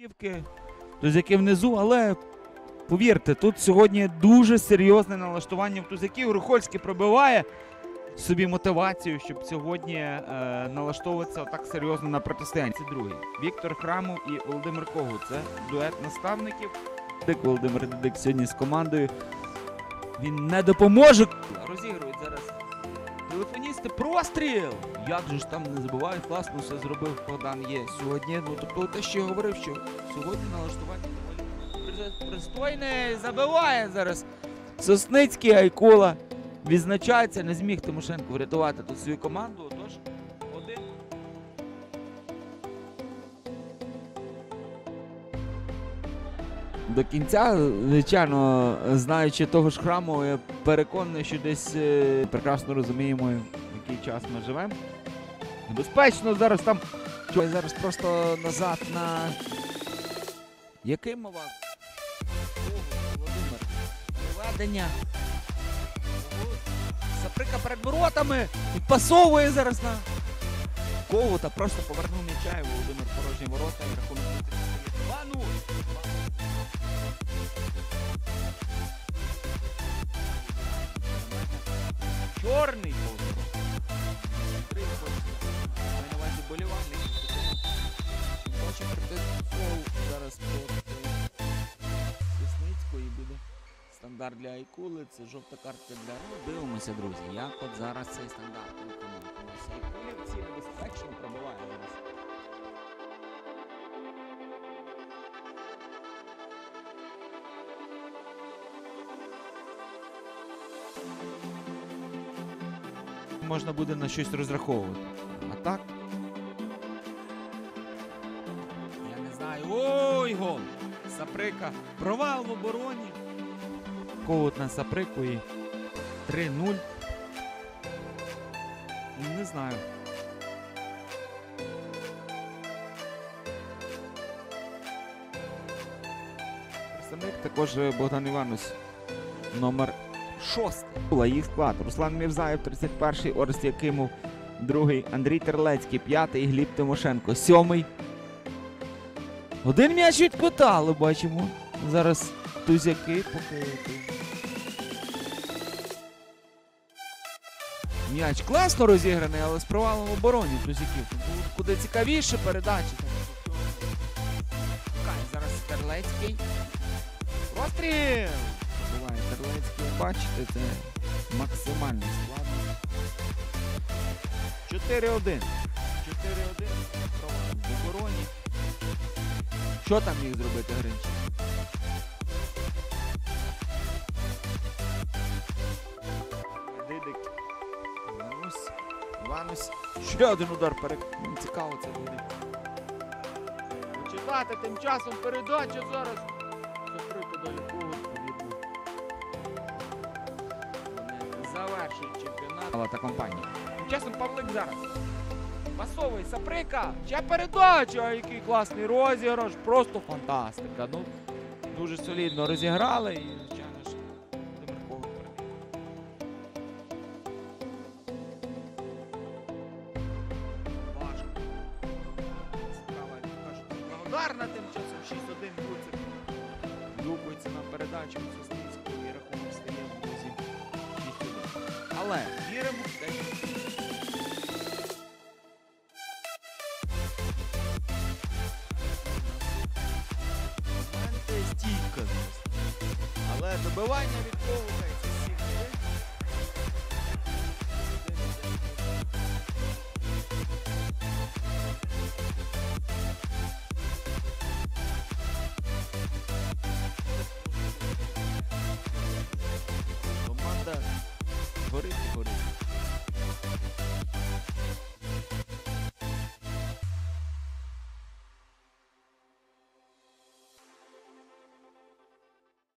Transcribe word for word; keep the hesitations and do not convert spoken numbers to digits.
Тузяки внизу, але повірте, тут сьогодні дуже серйозне налаштування в Тузяків. Рухольський пробиває собі мотивацію, щоб сьогодні е, налаштовуватися так серйозно на протистояння. Це другий. Віктор Храмов і Володимир Когут. Це дует наставників. Володимир Дидик сьогодні з командою. Він не допоможе. Розігрують зараз телефоністи. Простріл! Як же ж там не забувають, класно все зробив Богдан Є сьогодні. Ну, тобто те, що я говорив, що сьогодні налаштування доволі пристойне. Забиває зараз Сосницький, Айкула. Відзначається, не зміг Тимошенко врятувати тут свою команду. Отож, один. До кінця, звичайно, знаючи того ж Храмова, я переконаний, що десь е, прекрасно розуміємо, в який час ми живемо. Небезпечно зараз там. Зараз просто назад на Якимова. Володимир. Проведення. Саприка перед воротами. Відпасовує зараз на Когута. Просто повернув м'яча і Володимир порожні ворота. І рахунок два нуль. Чорний Когут. Три маю на увазі болівальник. Хоче прийти фол зараз проти Сосницької буде. Стандарт для Айкули, це жовта картка для... Ну, дивимося, друзі, як от зараз цей стандарт виконується. Айкулівці небезпечно пробиває зараз. Можна буде на щось розраховувати. А так? Я не знаю. Ой, гол! Саприка. Провал в обороні. Когут на Саприку і три нуль. Не знаю. Представник також Богдан Іванович. Номер шостий. Їх склад. Руслан Мірзаєв, тридцять перший, Орест Якимов, другий, Андрій Терлецький, п'ятий, Гліб Тимошенко, сьомий. Один м'яч від кота, але бачимо. Зараз Тузяки поки... М'яч класно розіграний, але з провалом в обороні Тузяків. Куди цікавіше передачі. Зараз Терлецький. Розстріл! Буває Терлецький, бачите, це максимально складно. чотири один. чотири один. Провал в обороні. Що там міг зробити Гринчик? Дидик. Іванусь. Іванусь. Ще один удар перед. Цікаво це буде. Почитати тим часом передача зараз. Саприка до якого відповідно. Вони завершують чемпіонат. Та компанія. Тим часом Павлик зараз. Пасовий Саприка. Ще передача. Який класний розіграш. Просто фантастика. Ну, дуже солідно розіграли і, звичайно ж, Володимир Когут. Важко. Цікава, як кажуть, благодарна тим часом шість один Гуцик. Дукується на передачу Сосницького і рахунок стає в друзі шість один. Але віримо в те, що стійка. Але добивання від Когута і це сім один. Команда горить і горить.